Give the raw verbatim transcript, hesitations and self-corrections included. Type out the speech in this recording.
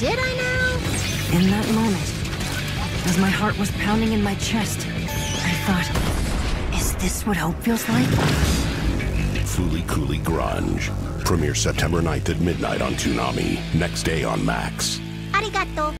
Did I now? In that moment, as my heart was pounding in my chest, I thought, is this what hope feels like? Fooly Cooly Grunge. Premiere September ninth at midnight on Toonami. Next day on Max. Arigato.